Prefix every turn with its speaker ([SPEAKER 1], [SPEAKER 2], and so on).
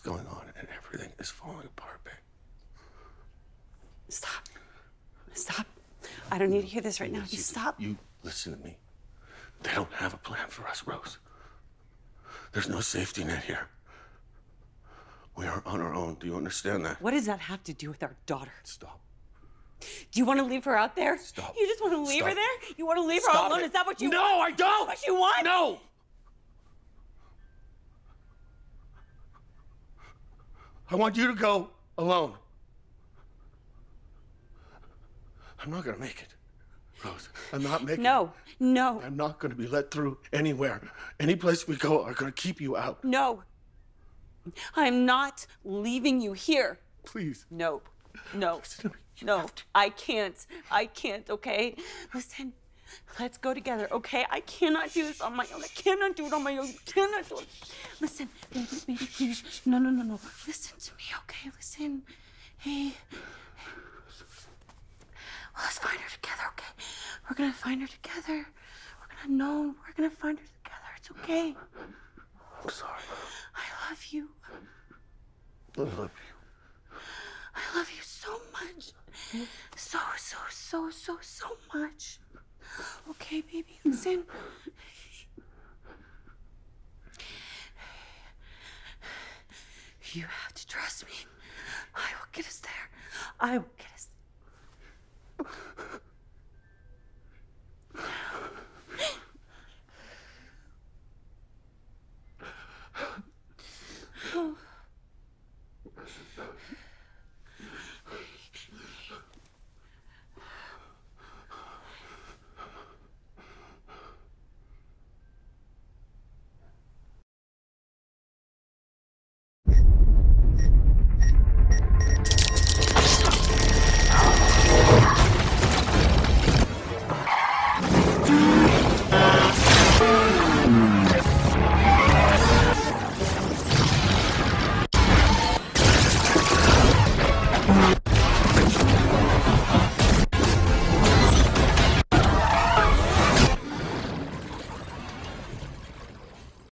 [SPEAKER 1] going on and everything is falling apart, babe.
[SPEAKER 2] Stop. Stop. I don't need to hear this right now. Just stop.
[SPEAKER 1] You listen to me. They don't have a plan for us, Rose. There's no safety net here. We are on our own. Do you understand that?
[SPEAKER 2] What does that have to do with our daughter?
[SPEAKER 1] Stop.
[SPEAKER 2] Do you want to leave her out there?
[SPEAKER 1] Stop.
[SPEAKER 2] You just want to leave her there? You want to leave her
[SPEAKER 1] Stop
[SPEAKER 2] all alone?
[SPEAKER 1] it.
[SPEAKER 2] Is that what you
[SPEAKER 1] No,
[SPEAKER 2] want?
[SPEAKER 1] I don't!
[SPEAKER 2] What you want?
[SPEAKER 1] No! I want you to go alone. I'm not gonna make it, Rose. I'm not making it.
[SPEAKER 2] No.
[SPEAKER 1] I'm not gonna be let through anywhere. Any place we go are gonna keep you out.
[SPEAKER 2] No. I'm not leaving you here.
[SPEAKER 1] Please.
[SPEAKER 2] No.
[SPEAKER 1] Listen to me. You
[SPEAKER 2] No.
[SPEAKER 1] have to.
[SPEAKER 2] I can't, okay? Listen, let's go together, okay? I cannot do this on my own. I cannot do it on my own. You cannot do it. Listen, baby, please. No. Listen to me, okay? Listen. Hey. Well, let's find her together, okay? We're gonna find her together. We're gonna find her together. It's okay.
[SPEAKER 1] I'm sorry.
[SPEAKER 2] I love you.
[SPEAKER 1] I love you.
[SPEAKER 2] I love you so much. So much. Okay, baby, listen. You have to trust me. I will get us there. I will